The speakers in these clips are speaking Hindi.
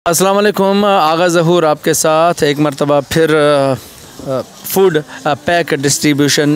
अस्सलाम वालेकुम। आगा ज़हूर आपके साथ एक मरतबा फिर फ़ूड पैक डिस्ट्रीब्यूशन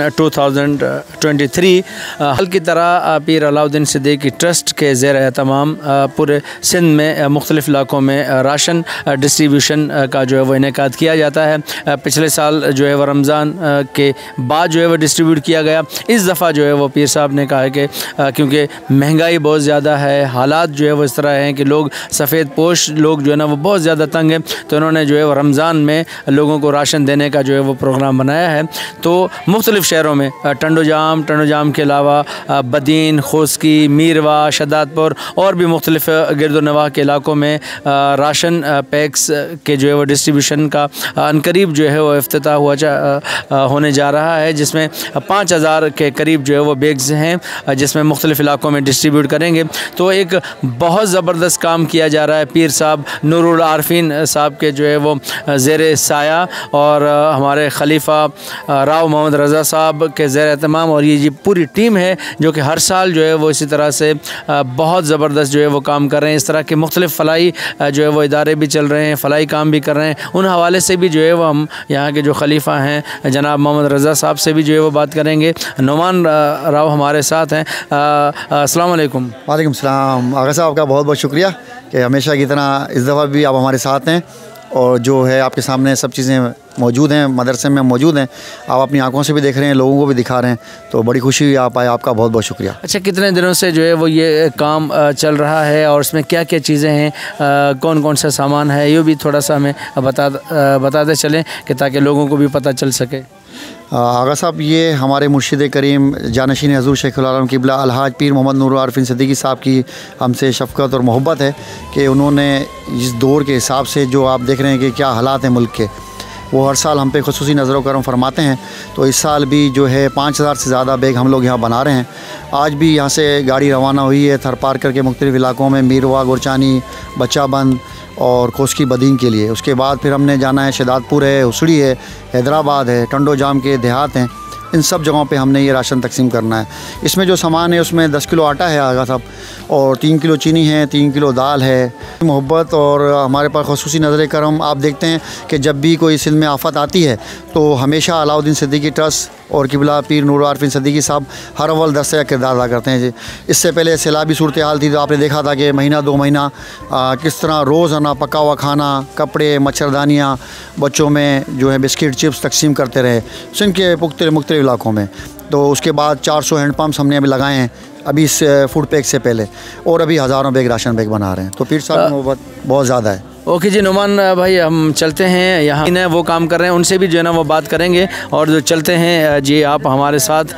2023 हल की तरह पीर अलाउद्दीन सिद्दीकी ट्रस्ट के ज़ेर एहतमाम पूरे सिंध में मुख्तलिफ़ इलाक़ों में राशन डिस्ट्रीब्यूशन का जो है वो इनेकाद किया जाता है। पिछले साल जो है वो रमज़ान के बाद जो है वो डिस्ट्रीब्यूट किया गया। इस दफ़ा जो है वो पीर साहब ने कहा है कि क्योंकि महंगाई बहुत ज़्यादा है, हालात जो है वो इस तरह हैं कि लोग सफ़ेद पोश लोग जो है ना वो बहुत ज़्यादा तंग हैं, तो इन्होंने जो है वो रमज़ान में लोगों को राशन देने का जो है वो प्रोग्राम बनाया है। तो मुख्तलिफ़ शहरों में टंडोजाम के अलावा बदीन, खोसकी, मीरवा, शदादपुर और भी मुख्तलिफ़ गिरदोनवाह के इलाक़ों में राशन पैक्स के जो है वो डिस्ट्रीब्यूशन का अनकरीब जो है वो इफ्तिताह होने जा रहा है, जिसमें 5000 के करीब जो है वो बैग्स हैं जिसमें मुख्तलिफ़ इलाक़ों में डिस्ट्रीब्यूट करेंगे। तो एक बहुत ज़बरदस्त काम किया जा रहा है पीर साहब नूरुल आरफीन साहब के जो है वो ज़ेर साया और हमारे खलीफा राव मोहम्मद रज़ा साहब के ज़ेर एहतमाम, और ये पूरी टीम है जो कि हर साल जो है वो इसी तरह से बहुत ज़बरदस्त जो है वो काम कर रहे हैं। इस तरह के मुख्तलिफ़ फ़लाई जो है वो इदारे भी चल रहे हैं, फ़लाई काम भी कर रहे हैं। उन हवाले से भी जो है वो हम यहाँ के जो खलीफा हैं जनाब मोहम्मद रज़ा साहब से भी जो है वो बात करेंगे। नुमान राव हमारे साथ हैं। अस्सलाम वालेकुम। वालेकुम सलाम। आगा साहब का बहुत बहुत शुक्रिया कि हमेशा की तरह इस दफ़ा भी आप हमारे साथ हैं और जो है आपके सामने सब चीज़ें मौजूद हैं, मदरसे में मौजूद हैं, आप अपनी आंखों से भी देख रहे हैं, लोगों को भी दिखा रहे हैं, तो बड़ी खुशी हुई आप आए, आपका बहुत बहुत शुक्रिया। अच्छा, कितने दिनों से जो है वो ये काम चल रहा है और इसमें क्या क्या चीज़ें हैं, कौन कौन सा सामान है, ये भी थोड़ा सा हमें बताते चलें कि ताकि लोगों को भी पता चल सके। आगा साहब, ये हमारे मुर्शिद करीम जानशीन हज़ूर शेखुल आलम क़िबला अलहाज पीर मोहम्मद नूरुल आरफीन सिद्दीकी साहब की हमसे शफ़क़त और मोहब्बत है कि उन्होंने इस दौर के हिसाब से जो आप देख रहे हैं कि क्या हालात हैं मुल्क के, वो हर साल हम पे ख़ुसूसी नज़र करम फरमाते हैं। तो इस साल भी जो है 5000 से ज़्यादा बैग हम लोग यहाँ बना रहे हैं। आज भी यहाँ से गाड़ी रवाना हुई है थर पार करके मुख्तलिफ़ इलाक़ों में, मीरवा, गुरचानी, बच्चाबंद और कोसकी बदीन के लिए। उसके बाद फिर हमने जाना है शदादपुर है, उसड़ी है, हैदराबाद है, टंडोजाम के देहात हैं, इन सब जगहों पे हमने ये राशन तकसीम करना है। इसमें जो सामान है उसमें 10 किलो आटा है आगा साहब, और 3 किलो चीनी है, 3 किलो दाल है। मोहब्बत और हमारे पास ख़ुसूसी नज़र करम आप देखते हैं कि जब भी कोई सिंध में आफत आती है तो हमेशा अलाउद्दीन सिद्दीकी ट्रस्ट और क़िबला पीर नूरुल आरफीन सिद्दीकी साहब हर अव्वल दस्ते का किरदार अदा करते हैं जी। इससे पहले सैलाबी सूरत हाल थी तो आपने देखा था कि महीना 2 महीना किस तरह रोज़ाना पका हुआ खाना, कपड़े, मच्छरदानियाँ, बच्चों में जो है बिस्किट चिप्स तकसीम करते रहे सिंध के मुख्तलिफ़ इलाक़ों में। तो उसके बाद 400 हैंड पम्प्स हमने अभी लगाए हैं अभी इस फूड पैक से पहले, और अभी हज़ारों बैग राशन बैग बना रहे हैं। तो पीर साहब की मोहब्बत बहुत ज़्यादा है। ओके जी नुमान भाई, हम चलते हैं, यहाँ ने वो काम कर रहे हैं, उनसे भी जो है ना वो बात करेंगे। और जो चलते हैं जी, आप हमारे साथ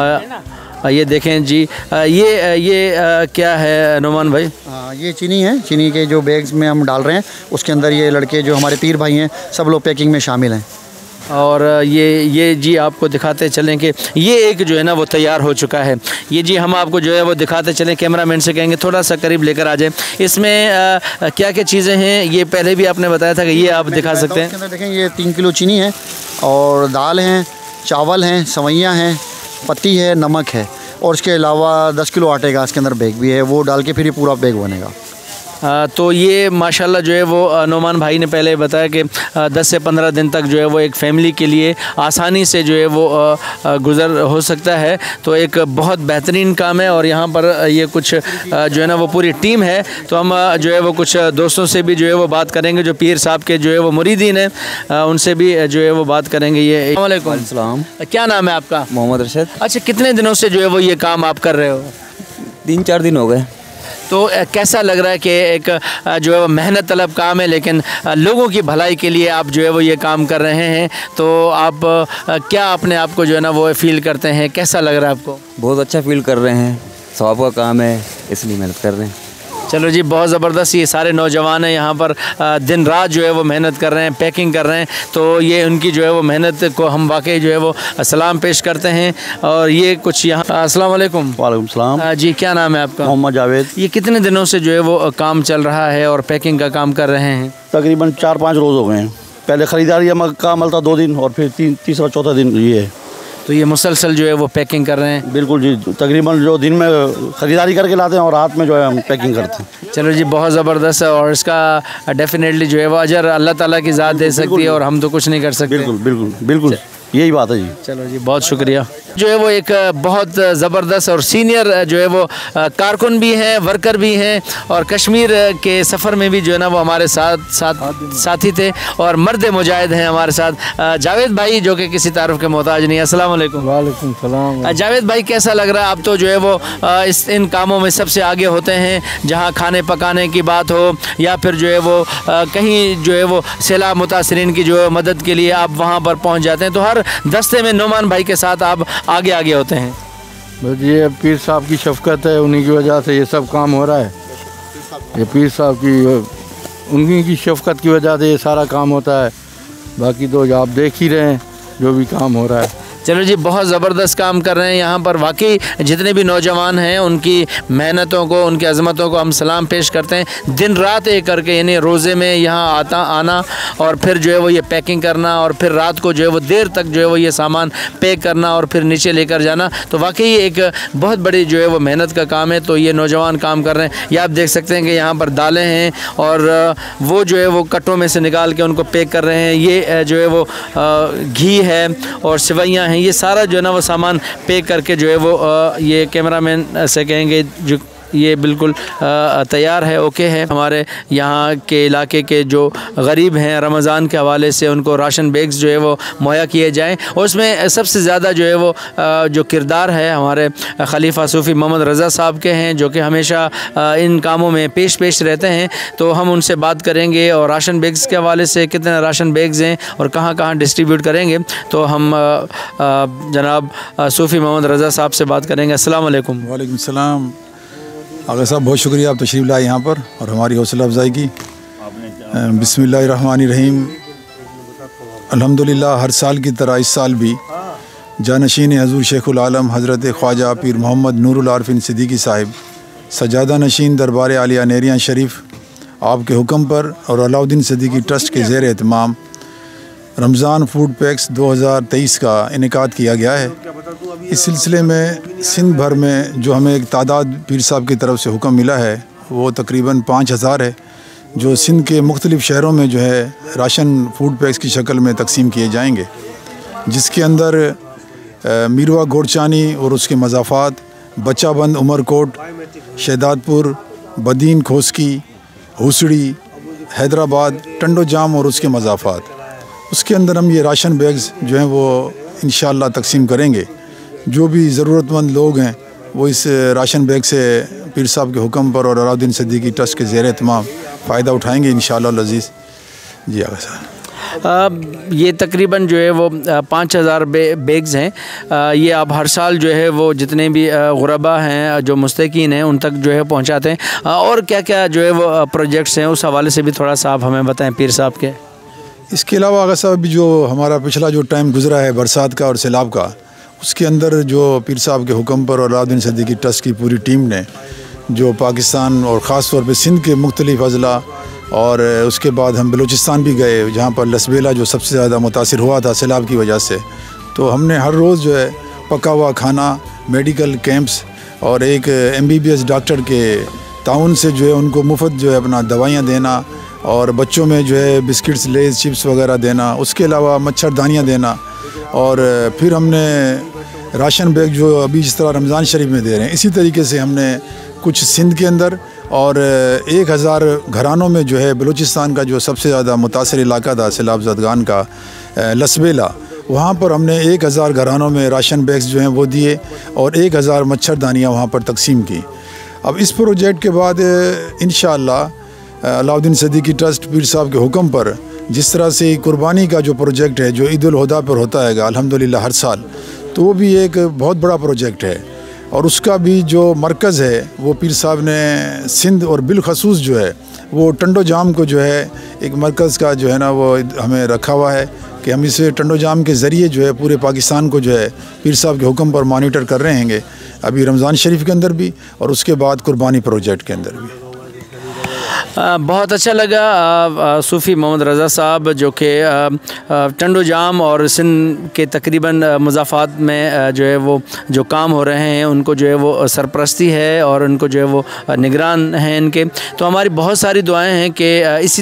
ये देखें जी, ये क्या है नुमान भाई? ये चीनी है, चीनी के जो बैग्स में हम डाल रहे हैं उसके अंदर ये लड़के जो हमारे पीर भाई हैं सब लोग पैकिंग में शामिल हैं। और ये जी आपको दिखाते चलें कि ये एक जो है ना वो तैयार हो चुका है। ये जी हम आपको जो है वो दिखाते चलें, कैमरामैन से कहेंगे थोड़ा सा करीब लेकर आ जाए। इसमें क्या क्या चीज़ें हैं, ये पहले भी आपने बताया था कि ये आप दिखा सकते हैं। इसके अंदर देखें, ये 3 किलो चीनी है और दाल हैं, चावल हैं, सवैयाँ हैं, पत्ती है, नमक है, और इसके अलावा 10 किलो आटे का इसके अंदर बैग भी है, वो डाल के फिर ये पूरा बैग बनेगा। तो ये माशाल्लाह जो है वो नुमान भाई ने पहले बताया कि 10 से 15 दिन तक जो है वो एक फ़ैमिली के लिए आसानी से जो है वो गुज़र हो सकता है। तो एक बहुत बेहतरीन काम है। और यहाँ पर ये कुछ जो है ना वो पूरी टीम है। तो हम जो है वो कुछ दोस्तों से भी जो है वो बात करेंगे जो पीर साहब के जो है वो मुरीदीन हैं, उनसे भी जो है वो बात करेंगे। ये अस्सलाम वालेकुम, क्या नाम है आपका? मोहम्मद रशीद। अच्छा, कितने दिनों से जो है वो ये काम आप कर रहे हो? 3-4 दिन हो गए। तो कैसा लग रहा है कि एक जो है वो मेहनत तलब काम है, लेकिन लोगों की भलाई के लिए आप जो है वो ये काम कर रहे हैं, तो आप क्या अपने आप को जो है ना वो फील करते हैं, कैसा लग रहा है आपको? बहुत अच्छा फील कर रहे हैं, सवाब का काम है इसलिए मेहनत कर रहे हैं। चलो जी, बहुत ज़बरदस्त। ये सारे नौजवान हैं यहाँ पर, दिन रात जो है वो मेहनत कर रहे हैं, पैकिंग कर रहे हैं। तो ये उनकी जो है वो मेहनत को हम वाकई जो है वो सलाम पेश करते हैं। और ये कुछ यहाँ, अस्सलाम वालेकुम। वालेकुम सलाम जी, क्या नाम है आपका? मोहम्मद जावेद। ये कितने दिनों से जो है वो काम चल रहा है और पैकिंग का काम कर रहे हैं? तकरीबन 4-5 रोज़ हो गए हैं। पहले ख़रीदारी का अमल था 2 दिन, और फिर तीसरा चौथा दिन ये है। तो ये मुसलसल जो है वो पैकिंग कर रहे हैं। बिल्कुल जी, तकरीबन जो दिन में ख़रीदारी करके लाते हैं और रात में जो है हम पैकिंग करते हैं। चलो जी, बहुत ज़बरदस्त है और इसका डेफिनेटली जो है वो अजर अल्लाह ताला की ज़ात दे सकती है और हम तो कुछ नहीं कर सकते। बिल्कुल बिल्कुल बिल्कुल, यही बात है जी। चलो जी, बहुत शुक्रिया। जो है वो एक बहुत ज़बरदस्त और सीनियर जो है वो कारकुन भी हैं, वर्कर भी हैं और कश्मीर के सफ़र में भी जो है ना वो हमारे साथी थे और मर्द मुजाहिद हैं हमारे साथ जावेद भाई, जो कि किसी तारुफ के मोहताज नहीं। अस्सलाम वालेकुम। वालेकुम सलाम। जावेद भाई, कैसा लग रहा है? आप तो जो है वो इन कामों में सबसे आगे होते हैं, जहाँ खाने पकाने की बात हो या फिर जो है वो कहीं जो है वो सैलाब मुतासरीन की जो है मदद के लिए आप वहाँ पर पहुँच जाते हैं, तो हर दस्ते में नोमान भाई के साथ आप आगे आगे होते हैं। बस ये पीर साहब की शफकत है, उन्हीं की वजह से ये सब काम हो रहा है। ये पीर साहब की उन्हीं की शफकत की वजह से ये सारा काम होता है। बाकी तो आप देख ही रहे हैं जो भी काम हो रहा है। चलो जी, बहुत ज़बरदस्त काम कर रहे हैं यहाँ पर। वाकई जितने भी नौजवान हैं उनकी मेहनतों को, उनकी अज़मतों को हम सलाम पेश करते हैं। दिन रात एक करके, यानी रोज़े में यहाँ आना और फिर जो है वो ये पैकिंग करना और फिर रात को जो है वो देर तक जो है वो ये सामान पैक करना और फिर नीचे लेकर जाना, तो वाकई एक बहुत बड़ी जो है वो मेहनत का काम है। तो ये नौजवान काम कर रहे हैं। ये आप देख सकते हैं कि यहाँ पर दालें हैं और वो जो है वो कट्टों में से निकाल के उनको पैक कर रहे हैं। ये जो है वो घी है और सेवइयाँ हैं, ये सारा जो है ना वो सामान पैक करके जो है वो ये कैमरामैन से कहेंगे जो ये बिल्कुल तैयार है, ओके है। हमारे यहाँ के इलाके के जो गरीब हैं, रमज़ान के हवाले से उनको राशन बैग्स जो है वो मुहैया किए जाएँ। और उसमें सबसे ज़्यादा जो है वो जो किरदार है हमारे खलीफा सूफ़ी मोहम्मद रज़ा साहब के हैं, जो कि हमेशा इन कामों में पेश रहते हैं। तो हम उनसे बात करेंगे और राशन बैग्स के हवाले से कितने राशन बैग्स हैं और कहाँ कहाँ डिस्ट्रीब्यूट करेंगे, तो हम जनाब सूफ़ी मोहम्मद रज़ा साहब से बात करेंगे। अस्सलाम वालेकुम। वालेकुम सलाम। आगा साहब, बहुत शुक्रिया आप तशरीफ़ लाए यहाँ पर और हमारी हौसला अफजाई की। बिस्मिल्लाहिर्रहमानिर्रहीम। अल्हम्दुलिल्लाह, हर साल की तरह इस साल भी जानशीन हज़ूर शेखुल आलम हज़रत ख्वाजा पीर मोहम्मद नूरुल आरफीन सिद्दीकी साहिब सजादा नशीन दरबार आलिया नेरियां शरीफ आपके हुक्म पर और अलाउद्दीन सिद्दीकी ट्रस्ट के ज़ेर एहतमाम रमज़ान फूड पैक्स 2023 का इनेकाद किया गया है। इस सिलसिले में सिंध भर में जो हमें एक तादाद पीर साहब की तरफ से हुक्म मिला है वो तकरीबन 5000 है, जो सिंध के मुख्तलिफ़ शहरों में जो है राशन फूड पैक्स की शक्ल में तकसीम किए जाएंगे, जिसके अंदर मीरवा गोरचानी और उसके मज़ाफ़ात, बच्चाबंद उमरकोट, शहदादपुर, बदीन खोसकी, हुसड़ी, हैदराबाद, टंडो जाम और उसके मज़ाफ़ात, उसके अंदर हम ये राशन बैग्स जो हैं वो इंशाअल्लाह तकसीम करेंगे। जो भी ज़रूरतमंद लोग हैं वो इस राशन बैग से पीर साहब के हुक्म पर और अलाउद्दीन सिद्दीकी ट्रस्ट के ज़ेर एहतमाम फ़ायदा उठाएँगे इंशाअल्लाह अज़ीज़। जी आगा साहब, ये तकरीबन जो है वो 5000 बैग्स हैं। ये आप हर साल जो है वो जितने भी गुरबा हैं, जो मुस्तकीन हैं, उन तक जो है पहुंचाते हैं। और क्या क्या जो है वो प्रोजेक्ट्स हैं, उस हवाले से भी थोड़ा सा आप हमें बताएं पीर साहब के। इसके अलावा आगा साहब, जो हमारा पिछला जो टाइम गुजरा है बरसात का और सैलाब का, उसके अंदर जो पीर साहब के हुक्म पर और अलाउद्दीन सिद्दीकी ट्रस्ट की पूरी टीम ने जो पाकिस्तान और ख़ास तौर पे सिंध के मुख्तलिफ़ अज़ला और उसके बाद हम बलूचिस्तान भी गए, जहाँ पर लसबेला जो सबसे ज़्यादा मुतासिर हुआ था सैलाब की वजह से, तो हमने हर रोज़ जो है पका हुआ खाना, मेडिकल कैंप्स और एक MBBS डॉक्टर के ताउन से जो है उनको मुफ्त जो है अपना दवाइयाँ देना और बच्चों में जो है बिस्किट्स, लेज़, चिप्स वगैरह देना, उसके अलावा मच्छरदानियाँ देना। और फिर हमने राशन बैग जो अभी जिस तरह रमज़ान शरीफ में दे रहे हैं, इसी तरीके से हमने कुछ सिंध के अंदर और 1000 घरानों में जो है बलूचिस्तान का जो सबसे ज़्यादा मुतासर इलाका था सैलाब ज़दगान का लसबेला, वहाँ पर हमने 1000 घरानों में राशन बैग्स जो हैं वो दिए और 1000 मच्छरदानियाँ वहाँ पर तकसीम की। अब इस प्रोजेक्ट के बाद इंशाअल्लाह अलाउद्दीन सिद्दीकी ट्रस्ट पीर साहब के हुक्म पर जिस तरह से कुर्बानी का जो प्रोजेक्ट है जो ईद उल हुदा पर होता है अल्हम्दुलिल्लाह हर साल, तो वो भी एक बहुत बड़ा प्रोजेक्ट है और उसका भी जो मरकज़ है वो पीर साहब ने सिंध और बिलखसूस जो है वो टंडो जाम को जो है एक मरकज़ का जो है ना वो हमें रखा हुआ है कि हम इसे टंडो जाम के ज़रिए जो है पूरे पाकिस्तान को जो है पीर साहब के हुक्म पर मॉनिटर कर रहे हैं, अभी रमज़ान शरीफ के अंदर भी और उसके बाद कुर्बानी प्रोजेक्ट के अंदर भी। बहुत अच्छा लगा सूफ़ी मोहम्मद रज़ा साहब जो कि टंडो जाम और सिंध के तकरीबन मुज़ाफ़ात में जो है वो जो काम हो रहे हैं उनको जो है वो सरपरस्ती है और उनको जो है वो निगरान हैं इनके। तो हमारी बहुत सारी दुआएं हैं कि इसी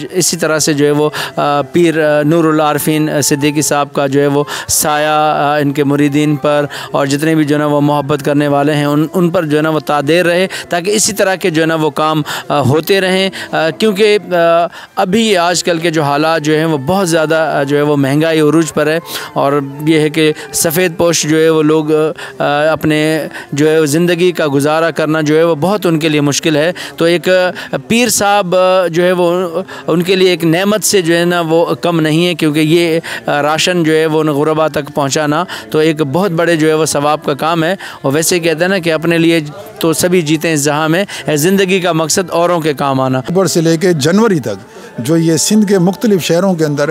तरह से जो है वो पीर नूरुल आरफीन सिद्दीकी साहब का जो है वो साया इनके मुरीदीन पर और जितने भी जो है ना वो मोहब्बत करने वाले हैं उन पर जो है ना वो तादेर रहे, ताकि इसी तरह के जो है ना वो काम होते रहें। क्योंकि अभी आजकल के जो हालात जो हैं वो बहुत ज़्यादा जो है वो महंगाई उरूज पर है और ये है कि सफ़ेद पोश जो है वो लोग अपने जो है ज़िंदगी का गुजारा करना जो है वो बहुत उनके लिए मुश्किल है। तो एक पीर साहब जो है वो उनके लिए एक नेमत से जो है ना वो कम नहीं है, क्योंकि ये राशन जो है वो गुरबा तक पहुँचाना तो एक बहुत बड़े जो है वो सवाब का काम है। और वैसे कहते हैं ना कि अपने लिए तो सभी जीते इस जहाँ में, ज़िंदगी का मकसद औरों के काम आना। अक्टूबर से लेकर जनवरी तक जो ये सिंध के मुख्तलिफ़ शहरों के अंदर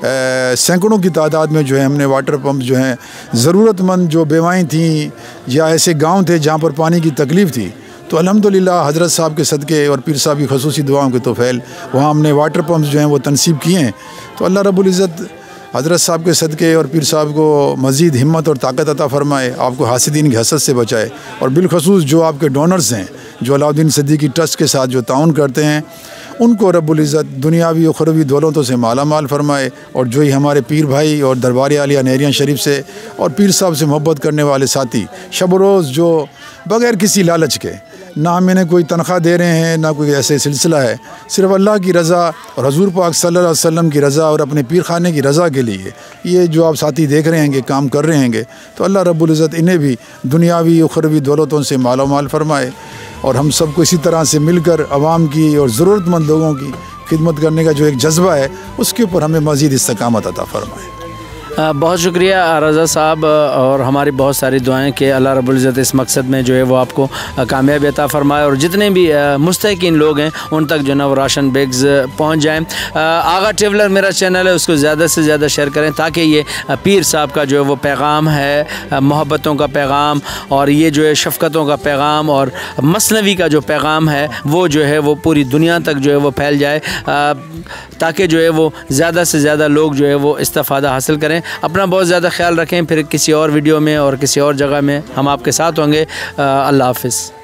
सैकड़ों की तादाद में जो है हमने वाटर पम्प जो हैं ज़रूरतमंद जो बेवाएँ थीं या ऐसे गांव थे जहां पर पानी की तकलीफ़ थी, तो अल्हम्दुलिल्लाह हज़रत साहब के सदक़े और पीर साहब की ख़ुसूसी दुआओं के तोफ़ैल वहाँ हमने वाटर पम्प जो हैं वो तनसीब किए हैं। तो अल्लाह रब्बुल इज़्ज़त हज़रत साहब के सदक़े और पीर साहब को मज़ीद हिम्मत और ताकत अता फ़रमाए, आपको हासिदीन की हसद से बचाए और बिलखसूस जो आपके डोनर्स हैं जो अलाउद्दीन सिद्दीकी ट्रस्ट के साथ जो ताउन करते हैं उनको रब्बुल इज़्ज़त दुनियावी और उखरवी दौलतों से माला माल फरमाए। और जो ही हमारे पीर भाई और दरबार आलिया नेरियां शरीफ से और पीर साहब से मोहब्बत करने वाले साथी शब रोज़ जो बग़ैर किसी लालच के, ना हम इन्हें कोई तनख्वाह दे रहे हैं ना कोई ऐसे सिलसिला है, सिर्फ़ अल्लाह की रज़ा और हज़ूर पाक सल्लल्लाहु अलैहि वसल्लम की रज़ा और अपने पीर खाने की रज़ा के लिए ये जो आप साथी देख रहे हैं कि काम कर रहे हैं, तो अल्लाह रब्बुल इज़्ज़त इन्हें भी दुनियावी उखरवी दौलतों से माला माल फरमाए और हम सबको इसी तरह से मिलकर आवाम की और ज़रूरतमंद लोगों की खिदमत करने का जो एक जज्बा है उसके ऊपर हमें मज़ीद इस्तकामत अता फ़रमाए। बहुत शुक्रिया रज़ा साहब और हमारी बहुत सारी दुआएं कि अल्लाह रब्बुल इज़्ज़त इस मकसद में जो है वो आपको कामयाबी अता फ़रमाए और जितने भी मुस्तहिक़ीन लोग हैं उन तक जो है ना वो राशन बैग्स पहुंच जाएं। आगा ट्रैवलर मेरा चैनल है, उसको ज़्यादा से ज़्यादा शेयर करें ताकि ये पीर साहब का जो है वो पैगाम है, मोहब्बतों का पैगाम और ये जो है शफ़क़तों का पैगाम और मसनवी का जो पैगाम है वो जो है वो पूरी दुनिया तक जो है वो फैल जाए, ताकि जो है वो ज़्यादा से ज़्यादा लोग जो है वो इस्तिफ़ादा हासिल करें। अपना बहुत ज़्यादा ख्याल रखें। फिर किसी और वीडियो में और किसी और जगह में हम आपके साथ होंगे। अल्लाह हाफ़िज़।